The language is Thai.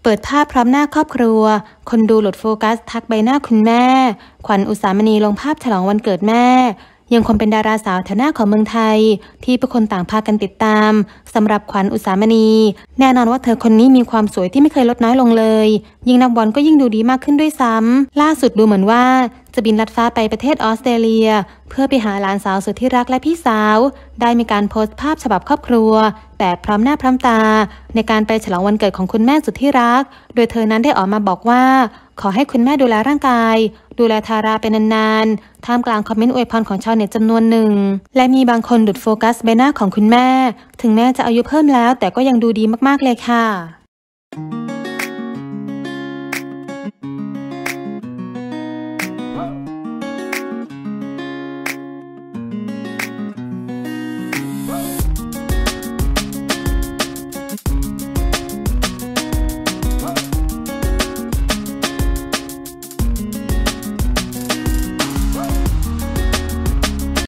เปิดภาพพร้อมหน้าครอบครัวคนดูหลุดโฟกัสทักใบหน้าคุณแม่ขวัญอุสามณีลงภาพฉลองวันเกิดแม่ยังคงเป็นดาราสาวแถวหน้าของเมืองไทยที่ผู้คนต่างพากันติดตามสำหรับขวัญอุสามณีแน่นอนว่าเธอคนนี้มีความสวยที่ไม่เคยลดน้อยลงเลยยิ่งนับวันก็ยิ่งดูดีมากขึ้นด้วยซ้ำล่าสุดดูเหมือนว่าจะบินลัดฟ้าไปประเทศออสเตรเลียเพื่อไปหาหลานสาวสุดที่รักและพี่สาวได้มีการโพสต์ภาพฉบับครอบครัวแบบพร้อมหน้าพร้อมตาในการไปฉลองวันเกิดของคุณแม่สุดที่รักโดยเธอนั้นได้ออกมาบอกว่าขอให้คุณแม่ดูแลร่างกายดูแลทาราเป็นนานๆท่ามกลางคอมเมนต์อวยพรของชาวเน็ตจำนวนหนึ่งและมีบางคนหลุดโฟกัสใบหน้าของคุณแม่ถึงแม้จะอายุเพิ่มแล้วแต่ก็ยังดูดีมากๆเลยค่ะ